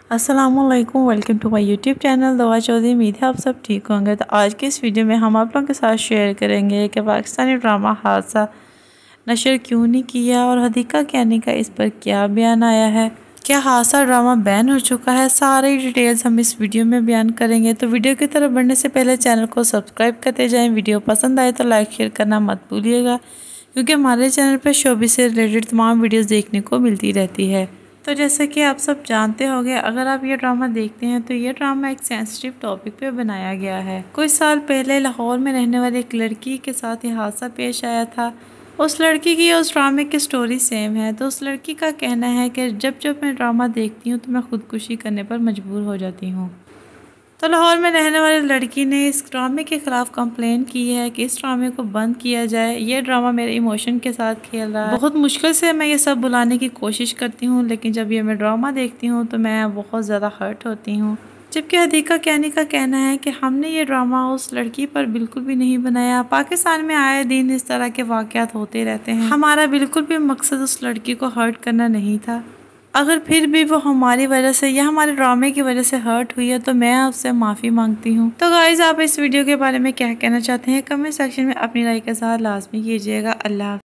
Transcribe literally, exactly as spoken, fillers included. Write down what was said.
अस्सलामुअलैकुम, welcome to my YouTube channel Dua Chaudhary. उम्मीद है आप सब ठीक होंगे। तो आज के इस वीडियो में हम आप लोगों के साथ शेयर करेंगे कि पाकिस्तानी ड्रामा हादसा नशर क्यों नहीं किया और हदीका कियानी का इस पर क्या बयान आया है। क्या हादसा ड्रामा बैन हो चुका है, सारी डिटेल्स हम इस वीडियो में बयान करेंगे। तो वीडियो की तरफ बढ़ने से पहले चैनल को सब्सक्राइब करते जाएँ। वीडियो पसंद आए तो लाइक शेयर करना मत भूलिएगा, क्योंकि हमारे चैनल पर शोबी से रिलेटेड तमाम वीडियोज़ देखने को मिलती रहती है। तो जैसे कि आप सब जानते होंगे, अगर आप ये ड्रामा देखते हैं तो ये ड्रामा एक सेंसिटिव टॉपिक पे बनाया गया है। कुछ साल पहले लाहौर में रहने वाली एक लड़की के साथ ये हादसा पेश आया था। उस लड़की की उस ड्रामे की स्टोरी सेम है। तो उस लड़की का कहना है कि जब जब मैं ड्रामा देखती हूँ तो मैं खुदकुशी करने पर मजबूर हो जाती हूँ। तो लाहौर में रहने वाली लड़की ने इस ड्रामे के ख़िलाफ़ कंप्लेन की है कि इस ड्रामे को बंद किया जाए। ये ड्रामा मेरे इमोशन के साथ खेल रहा है। बहुत मुश्किल से मैं ये सब बुलाने की कोशिश करती हूँ, लेकिन जब ये मैं ड्रामा देखती हूँ तो मैं बहुत ज़्यादा हर्ट होती हूँ। जबकि हदीका कियानी का कहना है कि हमने ये ड्रामा उस लड़की पर बिल्कुल भी नहीं बनाया। पाकिस्तान में आए दिन इस तरह के वाक़यात होते रहते हैं। हमारा बिल्कुल भी मकसद उस लड़की को हर्ट करना नहीं था। अगर फिर भी वो हमारी वजह से या हमारे ड्रामे की वजह से हर्ट हुई है तो मैं आपसे माफ़ी मांगती हूँ। तो गाइज़, आप इस वीडियो के बारे में क्या कहना चाहते हैं कमेंट सेक्शन में अपनी राय के साथ लाजमी कीजिएगा। अल्लाह।